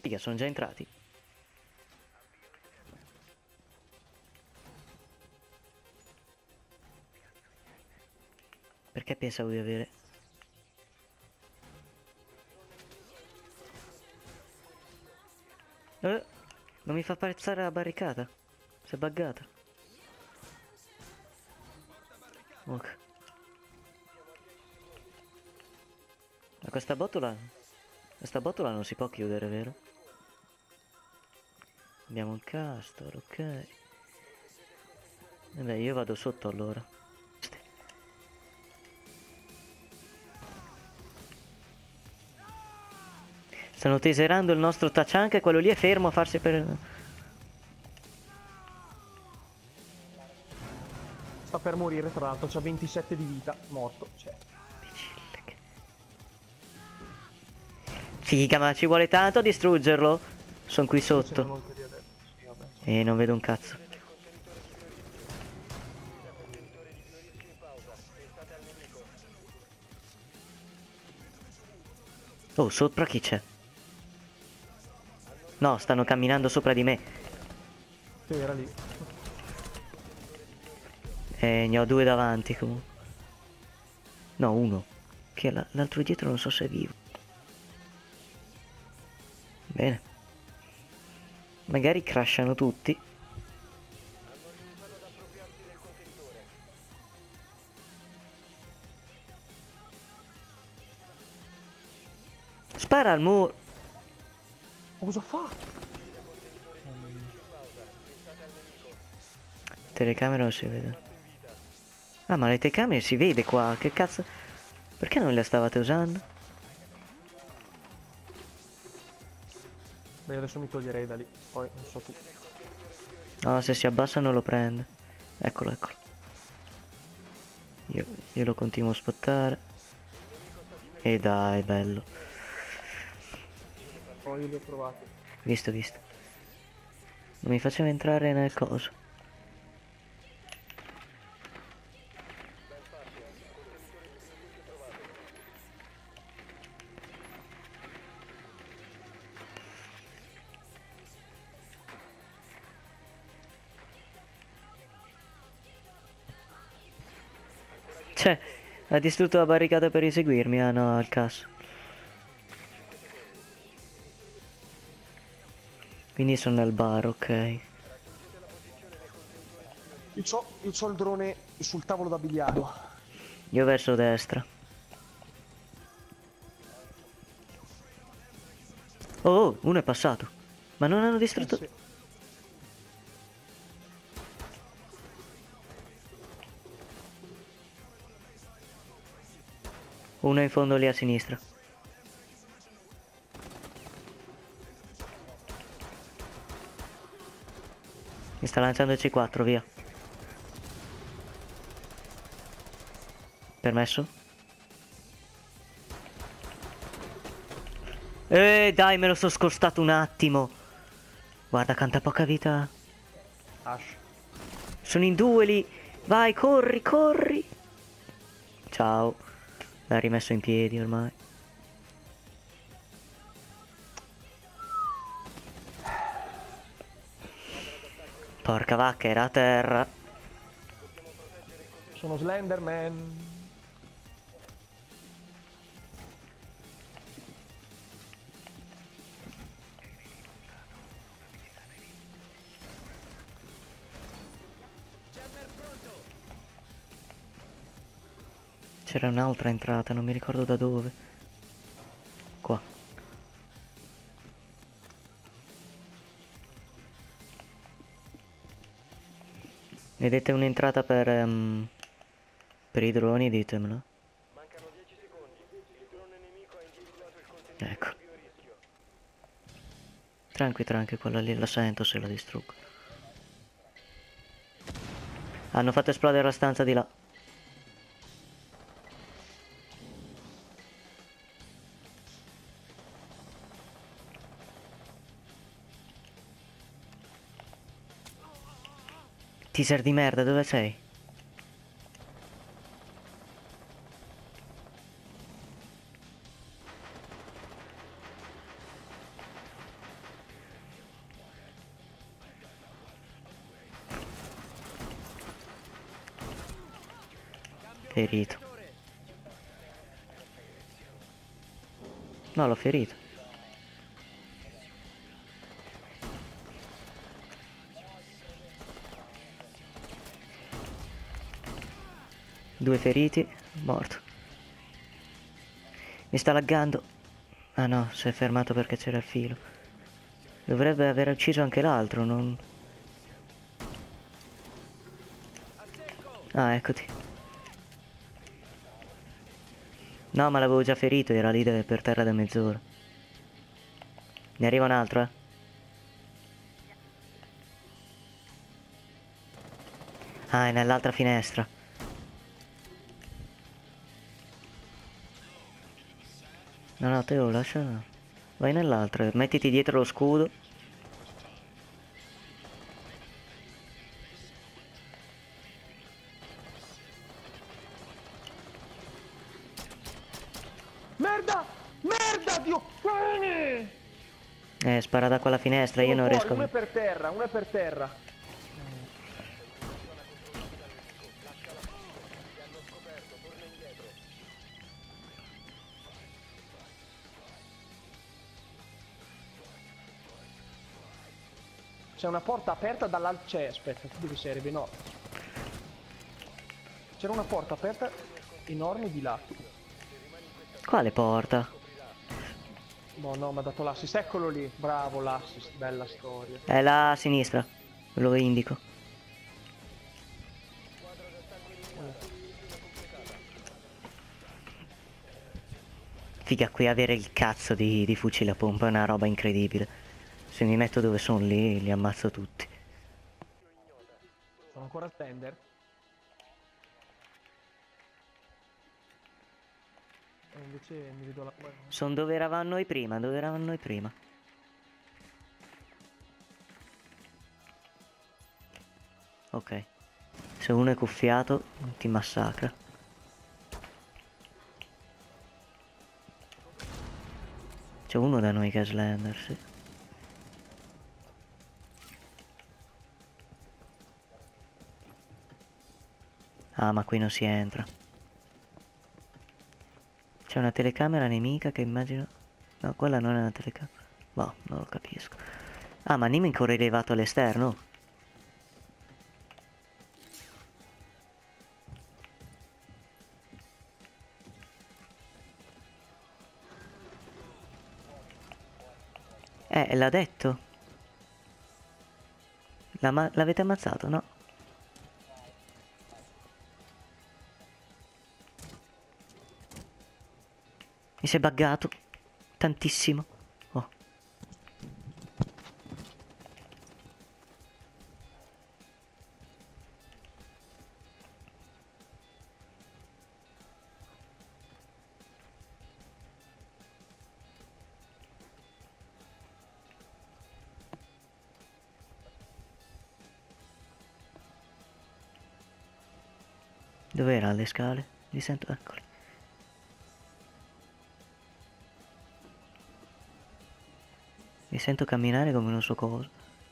Figa, sono già entrati. Perché pensavo di avere... non mi fa passare la barricata. Si è buggata. Ok. Ma questa botola... Questa botola non si può chiudere, vero? Abbiamo un castor, ok. Vabbè, io vado sotto allora. Stanno teserando il nostro Tachan, che quello lì è fermo a farsi per... Sta per morire, tra l'altro, c'ha 27 di vita, morto, cioè. Figa, ma ci vuole tanto a distruggerlo? Sono qui sotto. Sì, vabbè, E non vedo un cazzo. Oh, sopra chi c'è? No, stanno camminando sopra di me. sì, era lì. Ne ho due davanti comunque. No, uno. Che l'altro dietro non so se è vivo. Bene. Magari crashano tutti. Spara al muro. Cosa fa? Telecamera non si vede. Ah, ma le telecamere si vede qua. Che cazzo? Perché non le stavate usando? Beh, adesso mi toglierei da lì, poi non so tu. No, se si abbassa non lo prende. Eccolo, eccolo. Io lo continuo a spottare. E dai, bello. Poi io li ho provati. Visto, visto. Non mi faceva entrare nel coso. Cioè, ha distrutto la barricata per inseguirmi. Ah no, al cazzo. Quindi sono nel bar, ok. Io c'ho il drone sul tavolo da biliardo. Io verso destra. Oh, oh, uno è passato. Ma non hanno distrutto... Sì. Uno è in fondo lì a sinistra. Mi sta lanciando il C4, via. Permesso? Dai, me lo sono scostato un attimo. Guarda, canta poca vita. Ash. Sono in due lì. Vai, corri, corri. Ciao. L'ha rimesso in piedi ormai. Porca vacca, era a terra. Sono Slenderman. C'era un'altra entrata, non mi ricordo da dove. Qua. Vedete un'entrata per i droni, ditemelo. Mancano 10 secondi. Il drone nemico ha individuato il contenitore Ecco. a più rischio. Tranqui, tranqui, quella lì la sento se la distruggo. Hanno fatto esplodere la stanza di là. Teaser di merda, dove sei? Ferito. No, l'ho ferito. Due feriti, morto. Mi sta laggando. Ah no, si è fermato perché c'era il filo. Dovrebbe aver ucciso anche l'altro, non... Ah, eccoti. No, ma l'avevo già ferito, era lì per terra da mezz'ora. Ne arriva un altro, eh. Ah, è nell'altra finestra. No, no, te lo lascia. Vai nell'altra, mettiti dietro lo scudo. Merda! Merda, Dio! Spara da quella finestra, io Sono non fuori, riesco. uno è per terra, uno è per terra. C'è una porta aperta dall'alto. C'è, aspetta, tu dove sei? Arrivi? No. C'era una porta aperta enorme di là. Quale porta? No, no, mi ha dato l'assist. Eccolo lì. Bravo, l'assist. Bella storia. È là a sinistra. Lo indico. Figa, qui avere il cazzo di fucile a pompa è una roba incredibile. Se mi metto dove sono lì, li ammazzo tutti. Sono ancora al tender. E invece mi vedo la... Sono dove eravamo noi prima, dove eravamo noi prima. Ok. Se uno è cuffiato, ti massacra. C'è uno da noi che è Slender, sì. Ah, ma qui non si entra. C'è una telecamera nemica che immagino... No, quella non è una telecamera. Boh, non lo capisco. Ah, ma Nim è ancora arrivato all'esterno. L'ha detto. L'avete ammazzato, no? Mi si è buggato. Tantissimo. Oh. Dov'era le scale? Li sento, eccoli. Mi sento camminare come non so cosa.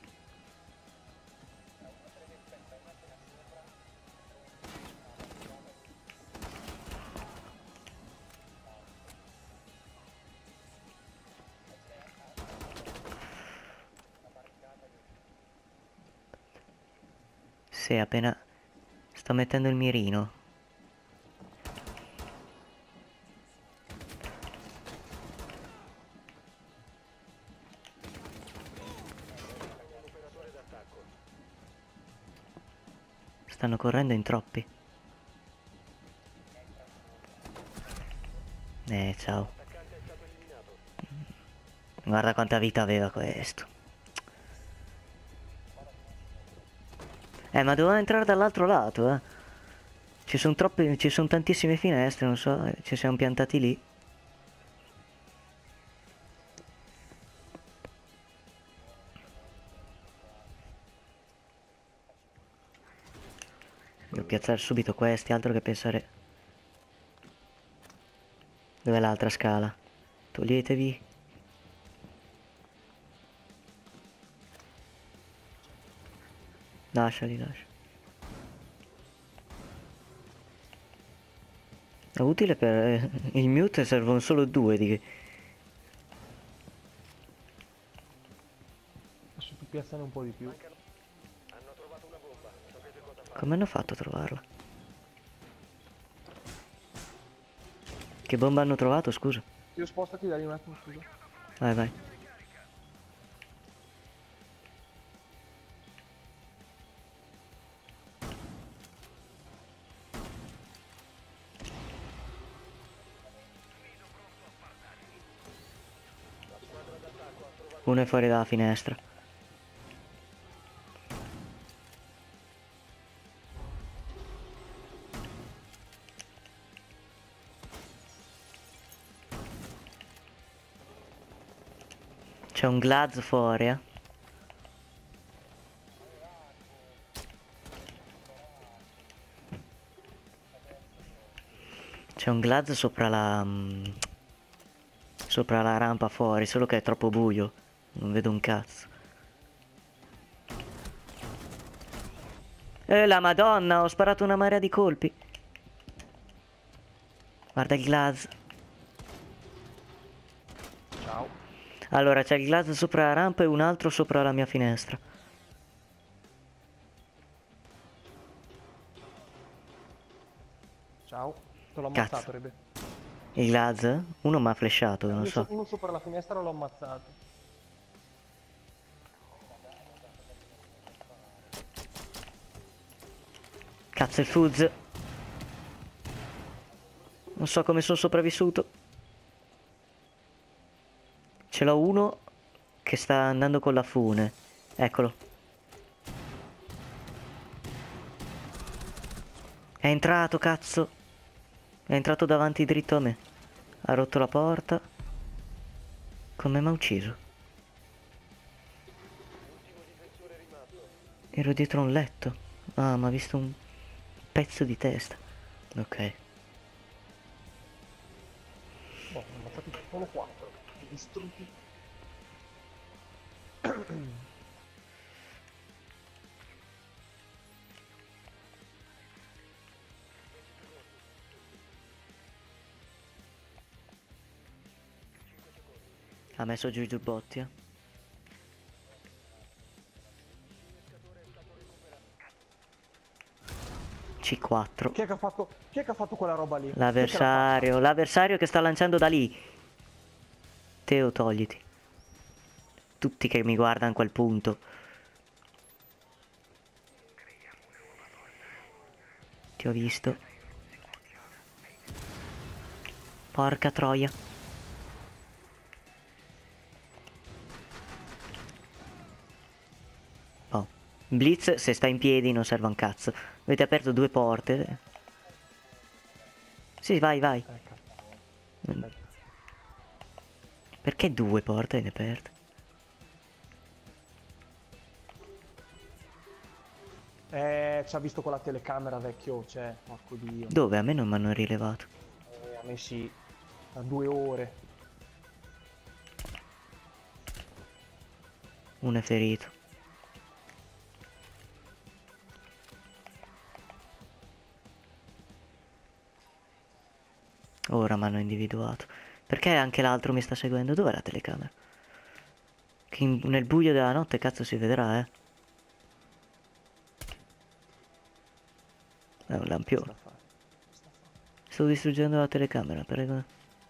Sì, appena sto mettendo il mirino. Stanno correndo in troppi. Ciao. Guarda quanta vita aveva questo. Ma doveva entrare dall'altro lato, eh. Ci sono tantissime finestre, non so, ci siamo piantati lì. Devo piazzare subito questi, altro che pensare... Dov'è l'altra scala? Toglietevi. Lasciali, lascia. È utile per... il mute servono solo due di... Adesso tu piazzane un po' di più. Hanno trovato una bomba. Sapete cosa fare? Come hanno fatto a trovarla? Che bomba hanno trovato, scusa? Io spostati da lì un attimo, scusa. Vai, vai. Uno è fuori dalla finestra. C'è un Glaz fuori, eh. C'è un Glaz sopra la... sopra la rampa fuori, solo che è troppo buio. Non vedo un cazzo. La Madonna, ho sparato una marea di colpi. Guarda il Glaz. Ciao. Allora, c'è il Glaz sopra la rampa e un altro sopra la mia finestra. Ciao. Te l'ho Cazzo. ammazzato, Rebe. Il Glaz? Uno mi ha flashato, non so. Uno sopra la finestra l'ho ammazzato. Cazzo il Fuzz. Non so come sono sopravvissuto. Ce l'ho uno che sta andando con la fune. Eccolo. È entrato, cazzo. È entrato davanti dritto a me. Ha rotto la porta. Come mi ha ucciso? Ero dietro un letto. Ah, mi ha visto un pezzo di testa. Ok. Boh, ne ho ammazzati solo 4. Distrutti. Ha messo giù i giubbotti, eh. C4. Chi è che ha fatto quella roba lì? L'avversario che sta lanciando da lì. Teo, togliti. Tutti che mi guardano a quel punto. Ti ho visto. Porca troia. Oh. Blitz, se sta in piedi non serve un cazzo. Avete aperto due porte. Sì, vai, vai. Aspetta. Perché due porte ne aperte? Ci ha visto con la telecamera vecchio, cioè, porco dio. Dove? A me non mi hanno rilevato. A me sì, da 2 ore. Uno è ferito. Ora mi hanno individuato. Perché anche l'altro mi sta seguendo? Dov'è la telecamera? Che nel buio della notte cazzo si vedrà, eh? È un lampione. Sto distruggendo la telecamera, prego.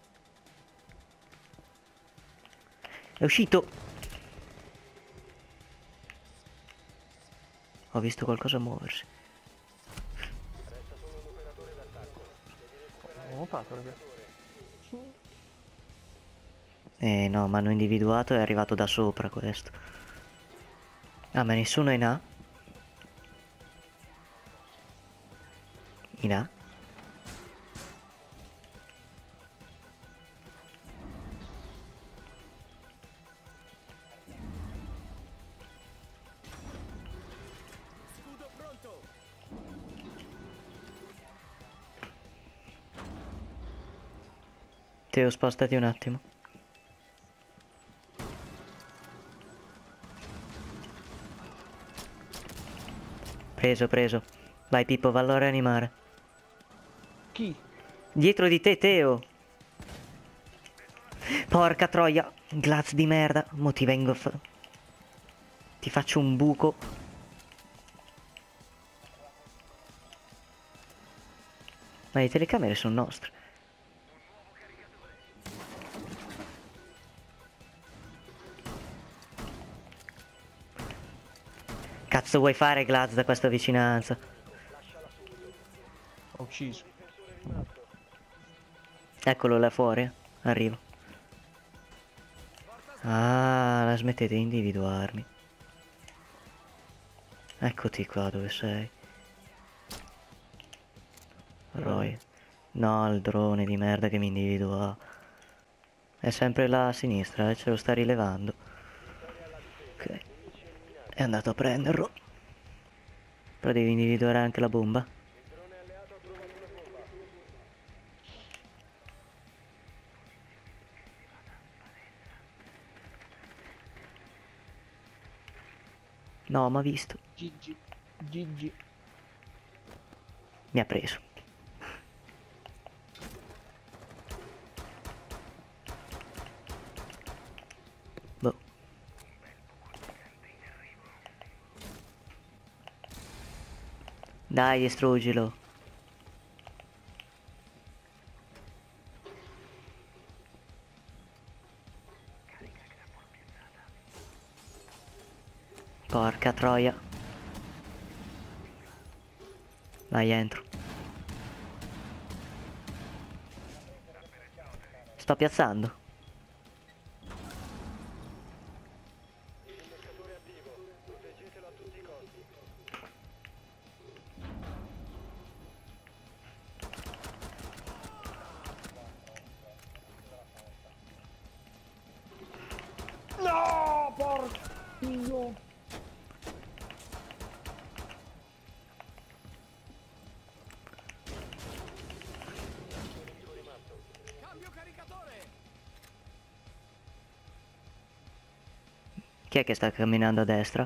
È uscito! Ho visto qualcosa muoversi. Ho notato, ragazzi. No, mi hanno individuato e è arrivato da sopra questo. Ah, ma nessuno è in A? In A? Scudo pronto! Teo, spostati un attimo. Preso, preso. Vai Pippo, vallo a rianimare. Chi? Dietro di te, Teo. Porca troia. Glaz di merda. Mo ti vengo ti faccio un buco. Ma le telecamere sono nostre. Cazzo vuoi fare, Glaz, da questa vicinanza? Ho ucciso. Eccolo là fuori. Arrivo. Ah, la smettete di individuarmi. Eccoti qua dove sei. Roy. No, il drone di merda che mi individua. È sempre là a sinistra, ce lo sta rilevando. Ok. È andato a prenderlo. Però devi individuare anche la bomba. No, ma visto. GG. GG. Mi ha preso. Boh. Dai, distruggilo. Porca troia. Vai, entro. Sto piazzando. Innescatore attivo. Proteggetelo a tutti i costi. No, porco Dio. Chi è che sta camminando a destra?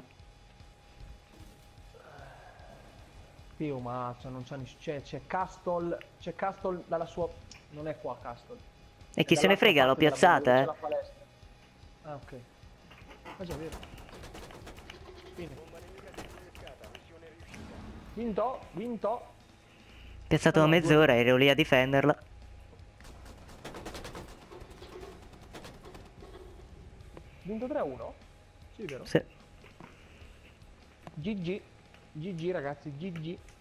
Dio mazza, non c'è nessuno. C'è Castle. C'è Castle dalla sua. Non è qua Castle. E È chi se ne dall'altra frega, l'ho parte della bomba, dove piazzata, c'è la palestra. Ah, ok. Ah già, vero. Bene. Vinto, vinto. Piazzato da No, mezz'ora, ero lì a difenderla. Vinto 3-1? Sì, vero. Sì. GG. GG ragazzi, GG.